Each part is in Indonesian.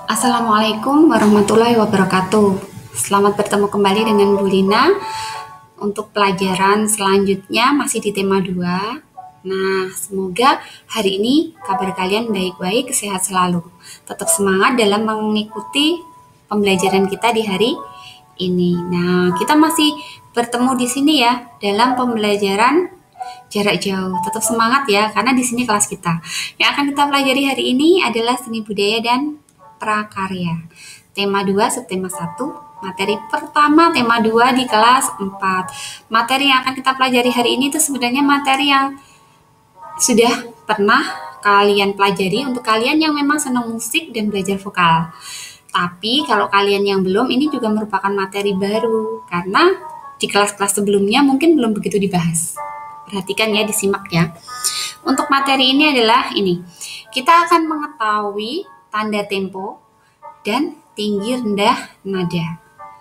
Assalamualaikum warahmatullahi wabarakatuh. Selamat bertemu kembali dengan Bu Lina. Untuk pelajaran selanjutnya masih di tema 2. Nah, semoga hari ini kabar kalian baik-baik, sehat selalu. Tetap semangat dalam mengikuti pembelajaran kita di hari ini. Nah, kita masih bertemu di sini ya dalam pembelajaran jarak jauh. Tetap semangat ya, karena di sini kelas kita. Yang akan kita pelajari hari ini adalah seni budaya dan prakarya. Tema 2, subtema 1, materi pertama tema 2 di kelas 4. Materi yang akan kita pelajari hari ini itu sebenarnya materi yang sudah pernah kalian pelajari untuk kalian yang memang senang musik dan belajar vokal. Tapi kalau kalian yang belum, ini juga merupakan materi baru karena di kelas-kelas sebelumnya mungkin belum begitu dibahas. Perhatikan ya, disimak ya. Untuk materi ini adalah ini. Kita akan mengetahui tanda tempo dan tinggi rendah nada.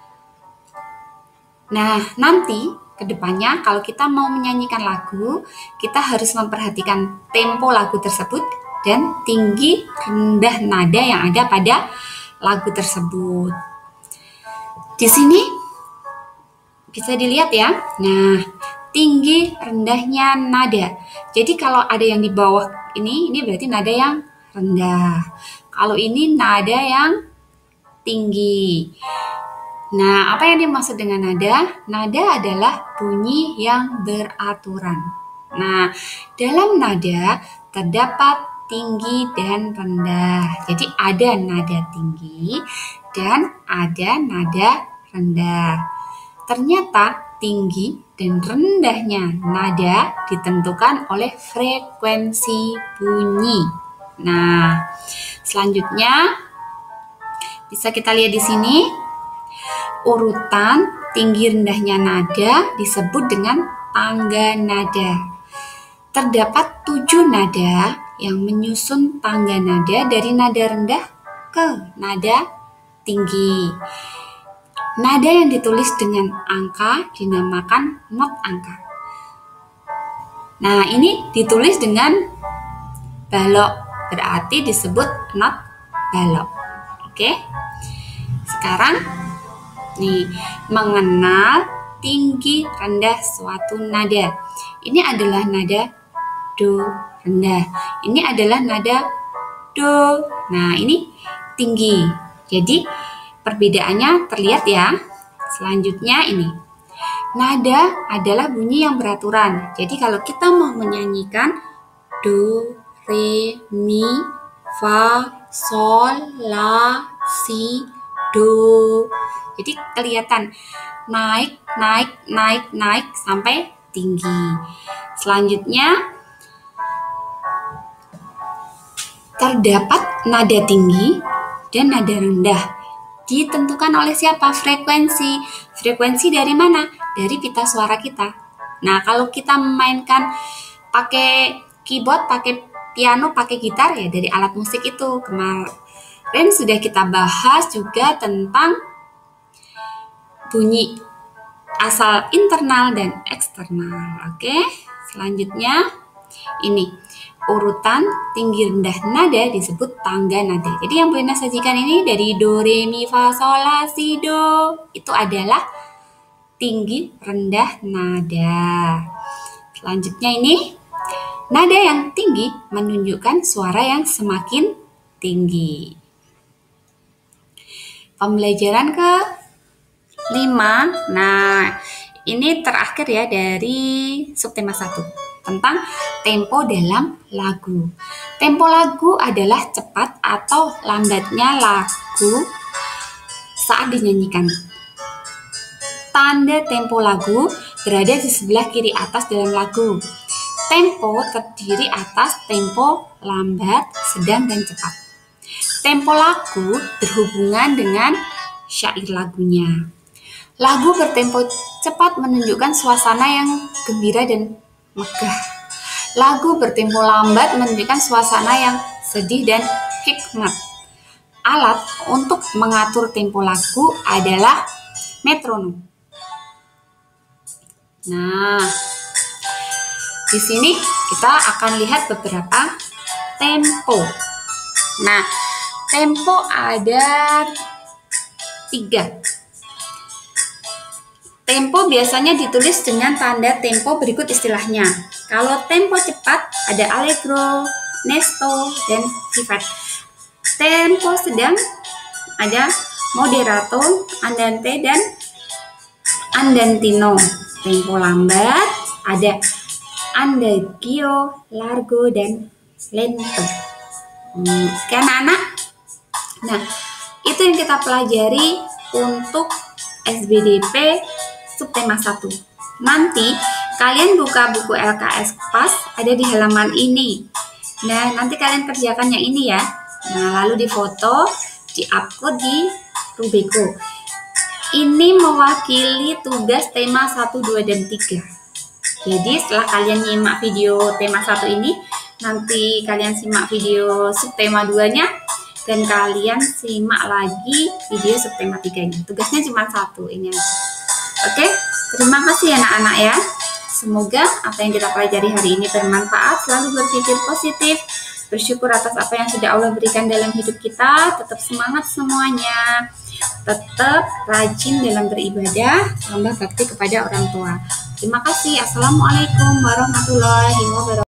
Nah, nanti kedepannya kalau kita mau menyanyikan lagu, kita harus memperhatikan tempo lagu tersebut dan tinggi rendah nada yang ada pada lagu tersebut. Di sini bisa dilihat ya. Nah, tinggi rendahnya nada. Jadi kalau ada yang di bawah ini berarti nada yang rendah. Kalau ini nada yang tinggi. Nah, apa yang dimaksud dengan nada? Nada adalah bunyi yang beraturan. Nah, dalam nada terdapat tinggi dan rendah. Jadi ada nada tinggi dan ada nada rendah. Ternyata tinggi dan rendahnya nada ditentukan oleh frekuensi bunyi. Nah, selanjutnya bisa kita lihat di sini urutan tinggi rendahnya nada disebut dengan tangga nada. Terdapat 7 nada yang menyusun tangga nada dari nada rendah ke nada tinggi. Nada yang ditulis dengan angka dinamakan not angka. Nah, ini ditulis dengan balok, berarti disebut not balok. Oke. Sekarang nih, mengenal tinggi rendah suatu nada. Ini adalah nada do rendah. Ini adalah nada do. Nah, ini tinggi. Jadi perbedaannya terlihat ya. Selanjutnya ini. Nada adalah bunyi yang beraturan. Jadi kalau kita mau menyanyikan do, re, mi, fa, sol, la, si, do. Jadi kelihatan naik sampai tinggi. Selanjutnya terdapat nada tinggi dan nada rendah. Ditentukan oleh siapa? Frekuensi. Frekuensi dari mana? Dari pita suara kita. Nah, kalau kita memainkan pakai keyboard, pakai piano, pakai gitar ya dari alat musik itu. Kemarin sudah kita bahas juga tentang bunyi asal internal dan eksternal. Oke, selanjutnya ini urutan tinggi rendah nada disebut tangga nada. Jadi yang Lina sajikan ini dari do, re, mi, fa, sol, la, si, do. Itu adalah tinggi rendah nada. Selanjutnya ini nada yang tinggi menunjukkan suara yang semakin tinggi. Pembelajaran ke-5. Nah, ini terakhir ya dari subtema 1 tentang tempo dalam lagu. Tempo lagu adalah cepat atau lambatnya lagu saat dinyanyikan. Tanda tempo lagu berada di sebelah kiri atas dalam lagu. Tempo terdiri atas tempo lambat, sedang, dan cepat. Tempo lagu berhubungan dengan syair lagunya. Lagu bertempo cepat menunjukkan suasana yang gembira dan megah. Lagu bertempo lambat menunjukkan suasana yang sedih dan hikmat. Alat untuk mengatur tempo lagu adalah metronom. Nah, di sini kita akan lihat beberapa tempo. Nah, Tempo ada 3. Tempo biasanya ditulis dengan tanda tempo berikut istilahnya. Kalau tempo cepat ada allegro, nesto, dan vivace. Tempo sedang ada moderato, andante, dan andantino. Tempo lambat ada andagio, largo, dan lento. Oke anak-anak. Nah, itu yang kita pelajari untuk SBDP subtema 1. Nanti kalian buka buku LKS PAS ada di halaman ini. Nah, nanti kalian kerjakan yang ini ya. Nah, lalu difoto, di-upload di Rubeko. Ini mewakili tugas tema 1, 2, dan 3. Jadi setelah kalian nyimak video tema 1 ini, nanti kalian simak video subtema 2-nya, dan kalian simak lagi video subtema 3-nya. Tugasnya cuma 1 ini aja. Oke, terima kasih anak-anak ya. Semoga apa yang kita pelajari hari ini bermanfaat, selalu berpikir positif, bersyukur atas apa yang sudah Allah berikan dalam hidup kita, tetap semangat semuanya, tetap rajin dalam beribadah, tambah bakti kepada orang tua. Terima kasih. Assalamualaikum warahmatullahi wabarakatuh.